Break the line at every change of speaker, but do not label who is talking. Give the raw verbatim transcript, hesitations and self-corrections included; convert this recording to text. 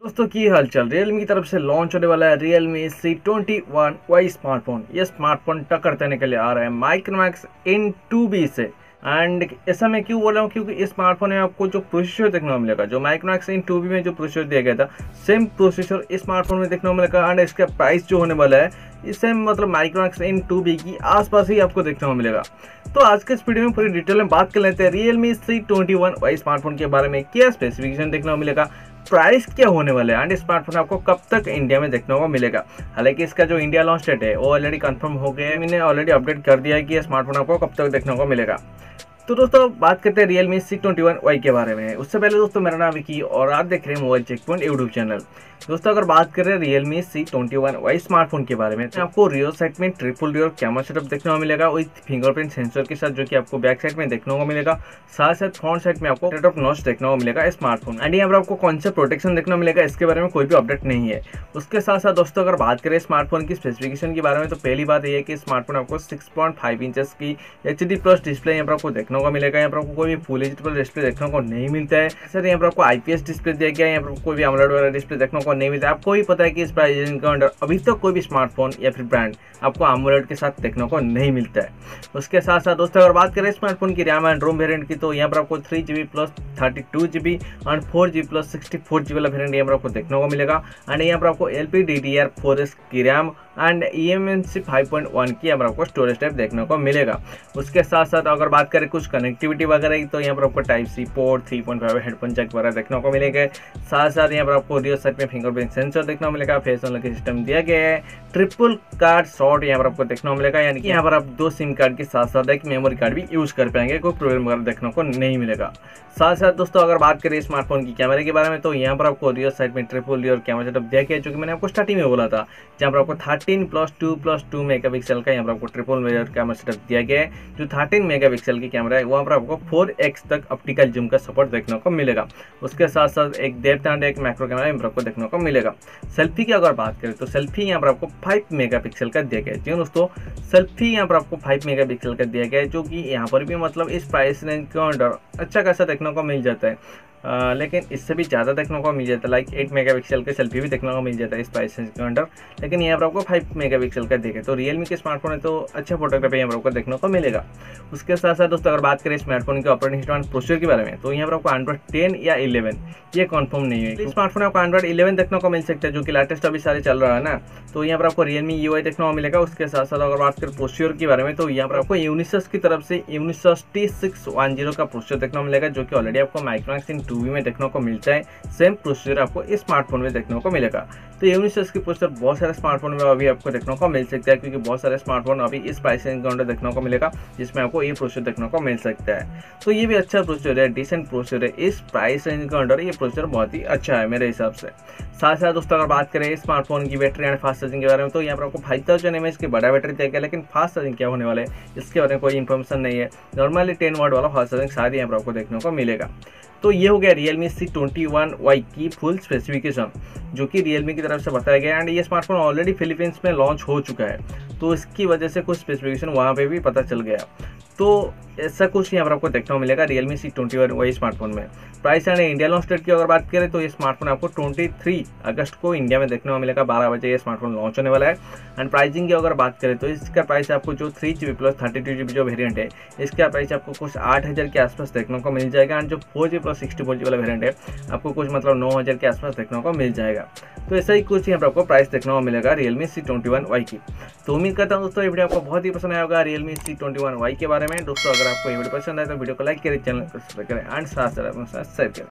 दोस्तों की हालचाल। रियलमी की तरफ से लॉन्च होने वाला है Realme C twenty one Y smartphone. ये स्मार्टफोन टक्कर देने के लिए आ रहा है माइक्रोमैक्स इन टू बी से। एंड ऐसा मैं क्यों बोल रहा हूँ, क्योंकि इस स्मार्टफोन में आपको जो प्रोसेसर देखने को मिलेगा, जो माइक्रोमैक्स इन टू बी में जो प्रोसेसर दिया गया था, सेम प्रोसेसर इस स्मार्टफोन में देखने को मिलेगा। एंड इसका प्राइस जो होने वाला है इस सेम मतलब माइक्रोमैक्स इन टू बी की आसपास ही आपको देखने को मिलेगा। तो आज के इस वीडियो में पूरी डिटेल में बात कर लेते हैं Realme C twenty one Y smartphone के बारे में। क्या स्पेसिफिकेशन देखने को मिलेगा, प्राइस क्या होने वाला है, एंड स्मार्टफोन आपको कब तक इंडिया में देखने को मिलेगा। हालांकि इसका जो इंडिया लॉन्च डेट है वो ऑलरेडी कंफर्म हो गया है, मैंने ऑलरेडी अपडेट कर दिया है कि ये स्मार्टफोन आपको कब तक देखने को मिलेगा। तो दोस्तों बात करते हैं Realme C twenty one Y के बारे में। उससे पहले दोस्तों मेरा नाम विकी और आप देख रहे हैं mobile check point YouTube channel. दोस्तों अगर बात करें Realme C twenty one Y smartphone के बारे में, तो आपको रियर साइड में ट्रिपल रियर कैमरा सेटअप देखने को मिलेगा विद फिंगरप्रिंट सेंसर के साथ, जो कि आपको बैक साइड में देखने को मिलेगा। साथ साथ फ्रंट साइड में आपको सेट ऑफ नॉच देखने को मिलेगा स्मार्टफोन। एंड यहाँ पर आपको कौन सा प्रोटेक्शन देखने को मिलेगा इसके बारे में कोई भी अपडेट नहीं है। उसके साथ साथ दोस्तों अगर बात करें स्मार्टफोन की स्पेसिफिकेशन के बारे में, तो पहली बात यह है कि स्मार्टफोन आपको सिक्स पॉइंट फाइव इंचेस की एच डी प्लस डिस्प्ले यहाँ पर आपको देखने को मिलेगा। यहाँ पर आपको कोई भी फुल एच डी डिस्प्ले देखने को नहीं मिलता है। सर यहाँ पर आपको आईपीएस डिस्प्ले दिया गया है, यहाँ पर कोई भी एमोलेड वगैरह डिस्प्ले देखने को नहीं मिलता है। आपको भी पता है कि इस प्राइस रेंज के अंडर अभी तक तो कोई भी स्मार्टफोन या फिर ब्रांड आपको एमोलेड के साथ देखने को नहीं मिलता है। उसके साथ साथ दोस्तों अगर बात करें स्मार्टफोन की रैम एंड रोम वेरिएंट की, तो यहाँ पर आपको three G B plus thirty two G B and four G B plus sixty four G B वाला वेरिएंट यहाँ पर आपको देखने को मिलेगा। एंड यहाँ पर आपको L P D D R four S की RAM and E M N C five point one की यहाँ पर आपको स्टोरेज टाइप देखने को मिलेगा। उसके साथ साथ अगर बात करें कुछ कनेक्टिविटी वगैरह की, तो यहाँ पर आपको type C port, three point five headphone jack वगैरह देखने को मिलेगा। साथ साथ यहाँ पर आपको रियर साइड में फिंगरप्रिंट सेंसर देखने को मिलेगा। फेस अनलॉक सिस्टम दिया गया है। ट्रिपल कार्ड शॉट यहाँ पर आपको देखने को मिलेगा, यानी कि यहाँ पर आप दो सिम कार्ड के साथ साथ एक मेमोरी कार्ड भी यूज कर पाएंगे, कोई प्रॉब्लम वगैरह देखने को नहीं मिलेगा। साथ साथ दोस्तों अगर बात करें स्मार्टफोन की कैमरे के बारे में, तो यहाँ पर आपको रियर साइड में ट्रिपल रियर कैमरा सेटअप दिया गया है, जो कि मैंने आपको स्टार्टिंग में बोला था, जहाँ पर आपको thirteen plus two plus two mega pixel का यहाँ पर आपको ट्रिपल रियर कैमरा सेटअप दिया गया है। जो थर्टीन मेगा पिक्सल की कैमरा है वहाँ पर आपको फोर एक्स तक ऑप्टिकल जूम का सपोर्ट देखने को मिलेगा। उसके साथ साथ एक डेप्थ एंड एक मैक्रो कैमरा यहाँ पर आपको देखने को मिलेगा। सेल्फी की अगर बात करें, तो सेल्फी यहाँ पर आपको फाइव मेगा पिक्सल का दिया गया है। जी दोस्तों, सेल्फी यहाँ पर आपको फाइव मेगा पिक्सल का दिया गया है, जो कि यहाँ पर भी मतलब इस प्राइस रेंज के अंडर अच्छा खासा देखने को मिल जाता है। आ, लेकिन इससे भी ज़्यादा देखने को मिल जाता है, लाइक एट मेगा पिक्सल के सेल्फी भी देखने को मिल जाता है इस प्राइस रेंज के अंडर। लेकिन यहाँ पर आपको फाइव मेगा पिक्सल का देखे, तो रियलमी के स्मार्टफोन है तो अच्छा फोटोग्राफी यहाँ पर आपको देखने को मिलेगा। उसके साथ साथ दोस्तों अगर बात करें स्मार्टफोन के ऑपरेटिंग सिस्टम प्रोसेसर के बारे में, तो यहाँ पर आपको एंड्रॉइड टेन या इलेवन ये कन्फर्म नहीं है। स्मार्टफोन आपको एंड्रॉइड इलेवन देखने को मिल सकता है, जो कि लेटेस्ट अभी सारे चल रहा है ना। तो यहाँ पर आपको रियलमी यू आई देखने को मिलेगा। उसके साथ साथ अगर बात करें प्रोसेसर के बारे में, तो यहाँ पर आपको यूनिसस की तरफ से Unisoc T six one zero का प्रोसेसर देखने को मिलेगा, जो कि ऑलरेडी आपको माइक्रोमैक्स इन टू बी में देखने को मिलता है। सेम प्रोसेसर आपको इस स्मार्टफोन में देखने को मिलेगा। तो यूनिसस की प्रोसेसर बहुत सारे स्मार्टफोन में अभी आपको देखने को मिल सकता है, क्योंकि बहुत सारे स्मार्टफोन अभी इस प्राइस रेंज के अंदर देखने को मिलेगा, जिसमें आपको ये प्रोसेसर देखने को मिल सकता है। तो ये भी अच्छा प्रोसेसर है, डिसेंट प्रोसेसर है। इस प्राइस रेंज के अंदर ये प्रोसेसर बहुत ही अच्छा है मेरे हिसाब से। साथ साथ दोस्तों अगर बात करें स्मार्टफोन की बैटरी एंड फास्ट चार्जिंग के बारे में, तो यहाँ पर आपको फाइव थाउजेंड एम एच की बड़ा बैटरी दिया गया, लेकिन फास्ट चार्जिंग क्या होने वाला है इसके बारे में कोई इन्फॉर्मेशन नहीं है। नॉर्मली टेन वाट वाला फास्ट चार्जिंग शायद यहाँ पर आपको देखने को मिलेगा। तो ये हो गया Realme C twenty one Y की फुल स्पेसिफिकेशन, जो कि रियलमी की तरफ से बताया गया। एंड ये स्मार्टफोन ऑलरेडी फिलीपींस में लॉन्च हो चुका है, तो इसकी वजह से कुछ स्पेसिफिकेशन वहाँ पे भी पता चल गया। तो ऐसा कुछ यहाँ पर आपको देखने को मिलेगा Realme C twenty one Y smartphone में। Price and India launch date की अगर बात करें, तो ये स्मार्टफोन आपको तेईस अगस्त को इंडिया में देखने को मिलेगा। बारह बजे ये स्मार्टफोन लॉन्च होने वाला है। एंड प्राइसिंग की अगर बात करें, तो इसका प्राइस आपको जो three G B plus thirty two G B जो वेरियंट है, इसका प्राइस आपको कुछ आठ हज़ार के आसपास देखने को मिल जाएगा। एंड जो four G plus sixty four G वाला वेरियंट है, आपको कुछ मतलब नौ हज़ार के आसपास देखने को मिल जाएगा। तो ऐसा ही कुछ यहाँ पर आपको प्राइस देखने को मिलेगा Realme C twenty one Y की। तो उम्मीद करता हूँ दोस्तों ये वीडियो आपको बहुत ही पसंद आया होगा Realme C twenty one Y के बारे में। दोस्तों अगर आपको ये वीडियो पसंद आए तो वीडियो को लाइक करें, चैनल को सब्सक्राइब करें एंड साथ साथ शेयर करें।